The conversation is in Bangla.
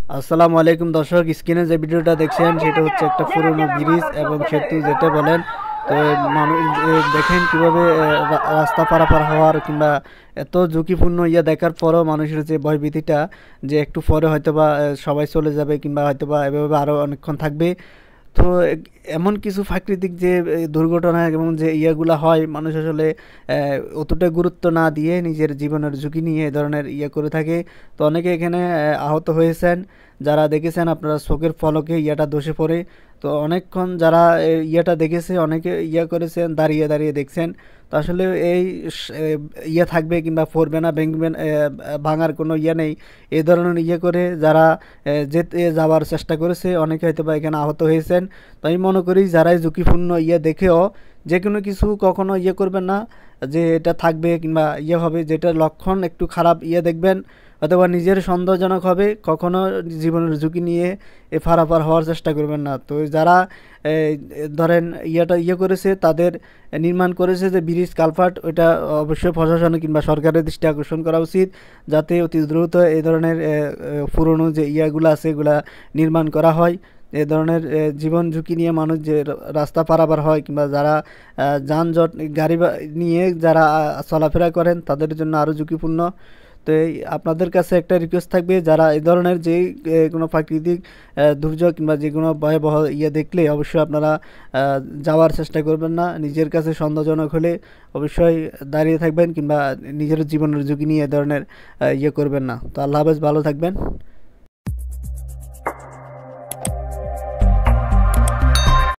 আসসালামু আলাইকুম দর্শক, স্ক্রিনে যে ভিডিওটা দেখছেন সেটা হচ্ছে একটা পুরনো ব্রিজ এবং সেতু যেটা বলেন। তো মানুষ দেখেন কিভাবে রাস্তা পারাপার হওয়ার কিংবা এত ঝুঁকিপূর্ণ দেখার পরও মানুষের যে ভয়ভীতিটা, যে একটু পরে হয়তোবা সবাই চলে যাবে কিংবা হয়তোবা এভাবে আরও অনেকক্ষণ থাকবে। তো এমন কিছু প্রাকৃতিক যে দুর্ঘটনা এবং যে ইয়াগুলা হয়, মানুষ আসলে অতটা গুরুত্ব না দিয়ে নিজের জীবনের ঝুঁকি নিয়ে এ ধরনের করে থাকে। তো অনেকে এখানে আহত হয়েছেন, যারা দেখেছেন আপনারা চোখের পলকে ধসে পড়ে। তো অনেকক্ষণ যারা দেখেছে, অনেকে করেছেন, দাঁড়িয়ে দাঁড়িয়ে দেখছেন। তো আসলে এই থাকবে কিংবা পড়বে না, ভেঙবে ভাঙার কোনো নেই। এই ধরনের করে যারা যেতে যাওয়ার চেষ্টা করেছে, অনেকে হয়তো বা এখানে আহত হয়েছেন। তো আমি মনে করি যারাই ঝুঁকিপূর্ণ দেখেও যে কোনো কিছু কখনো করবেন না, যে এটা থাকবে কিংবা হবে, যেটার লক্ষণ একটু খারাপ দেখবেন, অথবা নিজের সন্দেহজনক হবে, কখনো জীবনের ঝুঁকি নিয়ে পারাপার হওয়ার চেষ্টা করবেন না। তো যারা ধরেন করেছে, তাদের নির্মাণ করেছে যে ব্রিজ কালভার্ট, ওইটা অবশ্যই প্রশাসন কিংবা সরকারের দৃষ্টি আকর্ষণ করা উচিত, যাতে অতি দ্রুত এই ধরনের পুরনো যে ইয়াগুলো আছে এগুলা নির্মাণ করা হয়। এ ধরনের জীবন ঝুঁকি নিয়ে মানুষ যে রাস্তা পারাপার হয় কিংবা যারা যানজট গাড়ি নিয়ে যারা চলাফেরা করেন, তাদের জন্য আরও ঝুঁকিপূর্ণ। তো এই আপনাদের কাছে একটা রিকোয়েস্ট থাকবে, যারা এই ধরনের যেই কোনো প্রাকৃতিক দুর্যোগ কিংবা যে কোনো ভয়াবহ দেখলে অবশ্যই আপনারা যাওয়ার চেষ্টা করবেন না। নিজের কাছে সন্দেহজনক হলে অবশ্যই দাঁড়িয়ে থাকবেন কিংবা নিজের জীবনের ঝুঁকি নিয়ে এ ধরনের করবেন না। তো আল্লাহ হাফেজ, ভালো থাকবেন।